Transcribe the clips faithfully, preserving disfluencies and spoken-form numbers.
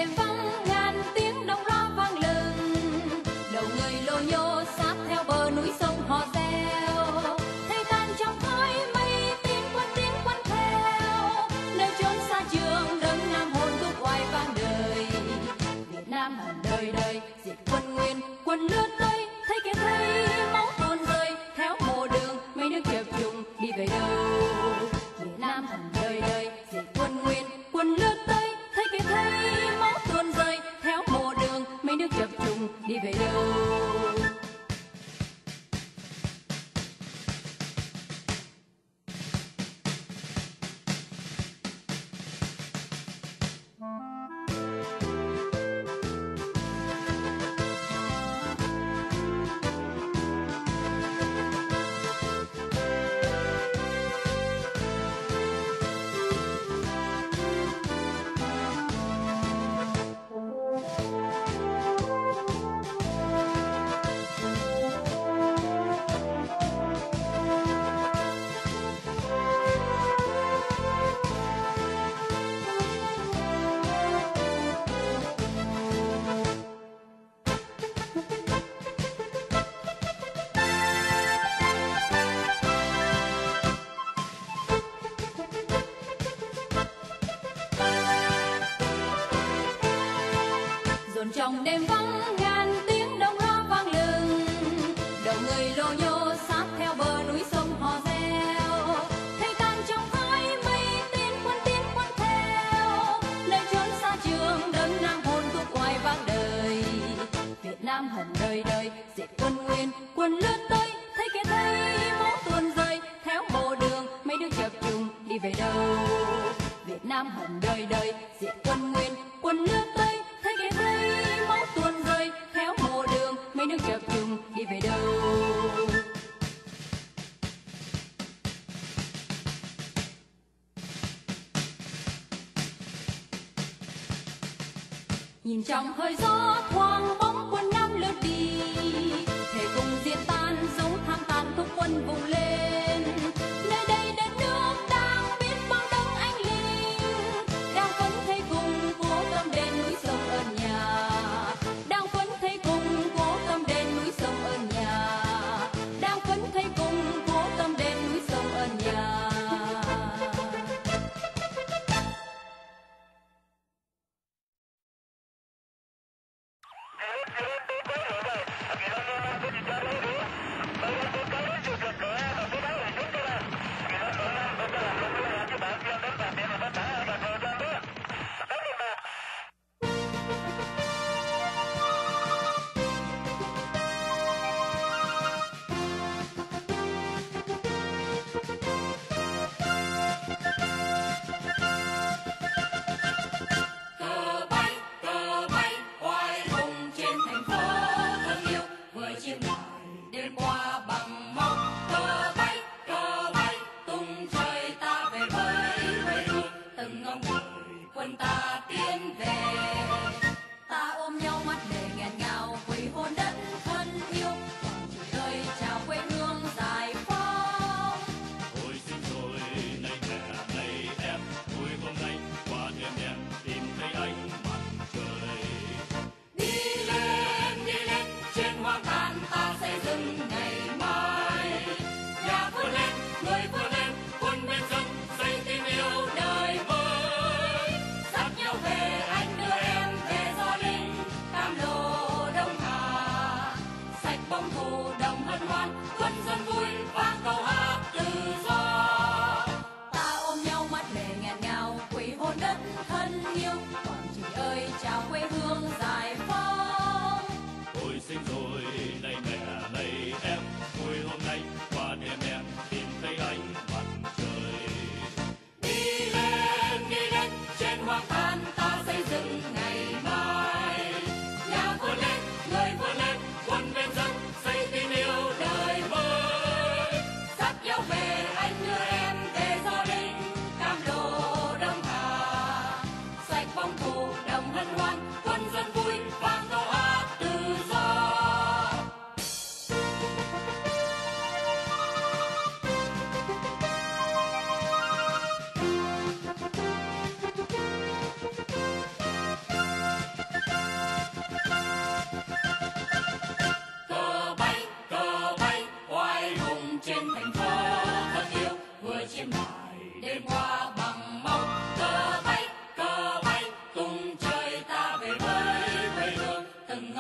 đêm vắng ngàn tiếng đồng loa vang lừng, đầu người lô nhô sát theo bờ núi sông hò reo. Thấy tan trong khói mây tiếng quân tiếng quân theo, nơi chốn xa trường đấng nam hồn thúc oai vang đời. Việt Nam hẳn đời đời diệt quân Nguyên, quân lướt tới thấy kia thấy máu tuôn rơi theo mồ đường mấy nước chập trùng đi về đâu. Việt Nam hẳn đời đời diệt quân Nguyên, quân lướt tới thấy kia thấy máu tuôn rơi theo mồ đường mấy nước chập trùng đi về đâu. Trong đêm vắng ngàn tiếng đồng loa vang lừng, đầu người lô nhô sát theo bờ núi sông hò reo. Thấy tan trong khói mây tiếng quân tiếng quân theo, nơi chốn xa trường đấng nam hồn thúc oai vang đời. Việt Nam hẳn đời đời diệt quân Nguyên, quân lướt tới thấy kia thấy máu tuôn rơi theo mồ đường mấy đứa chập trùng đi về đâu. Việt Nam hẳn đời đời diệt quân Nguyên, quân lướt tới thấy kia thấy máu tuôn rơi theo mồ đường mấy nước chập trùng đi về đâu. Nhìn trong hơi gió thoáng bóng quân Nam lướt đi, thể cùng diệt tan dấu tham tàn thúc quân vùng lên. Nơi đây đất nước đang biết bao đấng anh linh, đang phấn thấy cùng cố tâm đền núi sông ơn nhà, đang phấn thấy cùng cố tâm đền núi sông ơn nhà, đang phấn thấy cùng cố tâm đền núi sông ơn nhà. Cờ bay, cờ bay, oai hùng trên thành phố.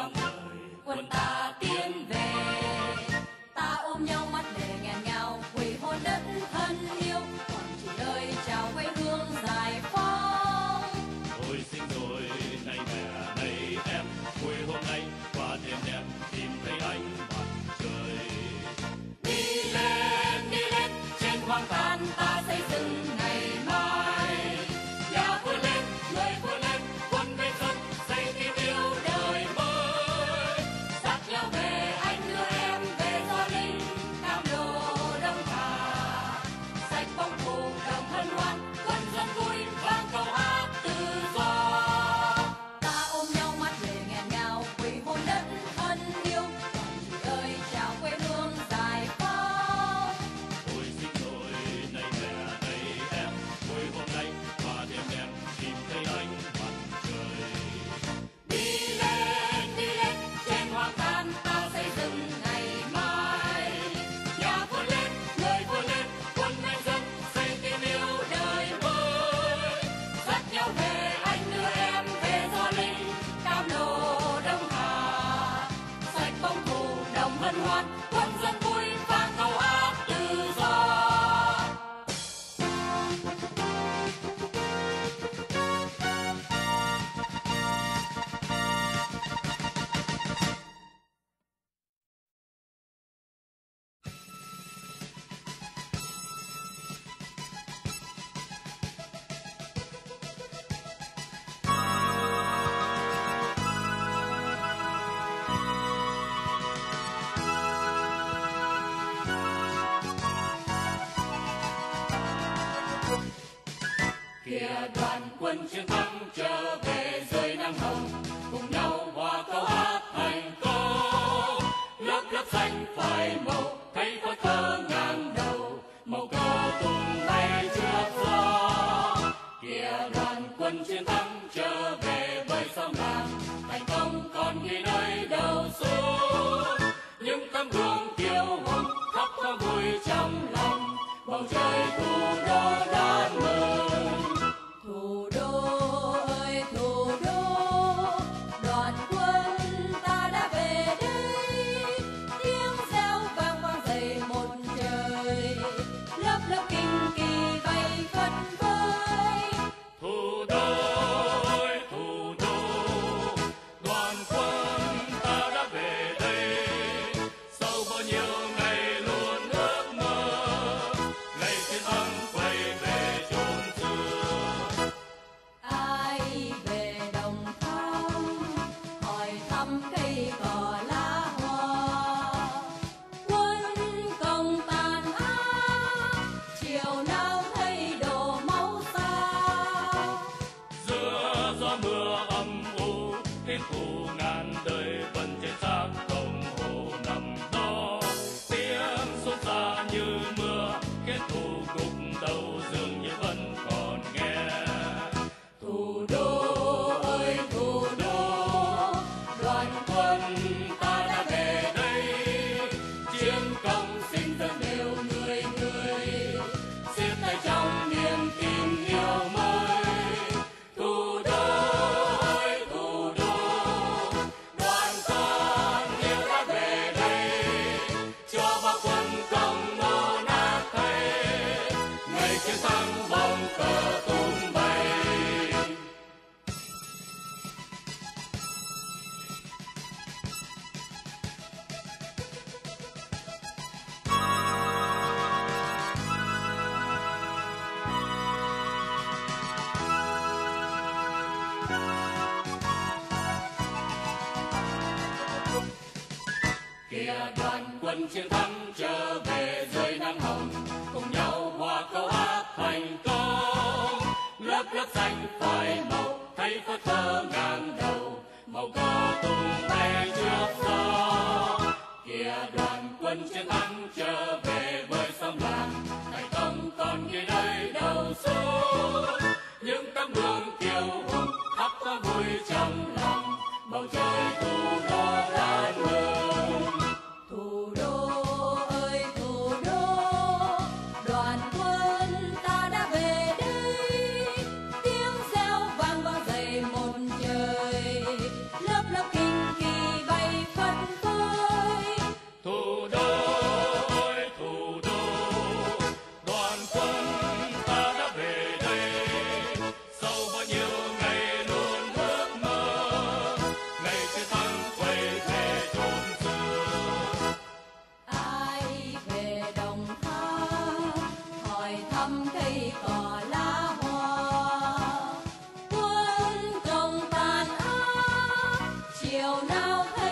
vang lời quân ta tiến về. Ta ôm nhau mắt để nghẹn ngào, quỳ hôn đất thân yêu, còn chỉ đời chào quê hương giải phóng. Tôi sinh rồi này mẹ này em, quê hôm nay qua đêm đen tìm thấy ánh mặt trời. Đi lên đi lên trên hoang tàn ta xây dựng ngày mai. Nhà vươn lên, người vươn lên, quân bên dân xây thêm yêu đời mới. Dắt nhau về anh đưa em về do linh cam lộ đông hà. Sạch bóng phù đồng hân hoan, quân dân vui vang câu hát tự do. Ta ôm nhau mắt lệ nghẹn ngào, quỳ hôn đất thân yêu, còn chỉ đời chào quê hương giải phóng. Tôi sinh rồi này mẹ này em, quê hôm nay qua đêm đen tìm thấy ánh mặt trời. Đi lên đi lên trên hoang tàn ta xây dựng ngày mai. Nhà vươn lên, người vươn lên, quân bên dân xây thêm yêu đời mới. Dắt nhau về anh đưa em về do linh cam lộ đông hà. Sạch bóng phù đồng hân hoan, quân dân vui vang câu hát tự do. Kìa đoàn quân chiến thắng trở về dưới nắng hồng, cùng nhau hòa câu hát thành công. Lớp lớp xanh phai màu thấy phất phơ ngang đầu, màu cờ tung bay trước gió. Kìa đoàn quân chiến thắng trở về với sông lam, thành công còn ghi nơi đầu xuống. Những tấm gương kiêu hùng khắp có vui trong lòng, bầu trời thủ đô đón mừng. Thủ đô ơi thủ đô, đoàn quân ta đã về đây. Tiếng reo vang vang dậy một trời, lớp lớp kinh kỳ bay phất phới. Thủ đô ơi thủ đô, đoàn quân ta đã về đây. Sau bao nhiêu ngày luôn ước mơ, ngày chiến thắng quay về chốn xưa. Ai về đồng tháp hỏi thăm cây cỏ lá hoa. Quân công tàn ác chiều nào thấy đổ máu sao. Giữa gió mưa âm u, tiếng cụ ngàn đời vẫn trên xác đồng hồ nằm đó. Tiếng xôn xa như mưa, kết thù gục đầu dường như vẫn còn nghe. Thủ đô ơi thủ đô, đoàn quân ta đã về đây. Chiến công Xin dân đều người người, siết tay trong niềm tin yêu mới. thủ đô ơi thủ đô, đoàn con yêu đã về đây. Cho bao quân công nô nát thay, ngày chiến thắng bóng cờ tung bay. Kìa đoàn quân chiến thắng trở về dưới nắng hồng, cùng nhau hòa câu hát thành công. Lớp lớp xanh phai màu thấy phất phơ ngang đầu, màu cờ tung bay trước gió. Kìa đoàn quân chiến thắng trở về với sông lam, thành công còn ghi nơi đầu xuống. Những tấm gương kiêu hùng khắp có vui trong lòng, bầu trời thủ đô đón mừng. Thủ đô ơi thủ đô, đoàn quân ta đã về đây. Tiếng reo vang vang dậy một trời, lớp lớp kinh kỳ chiều nào thấy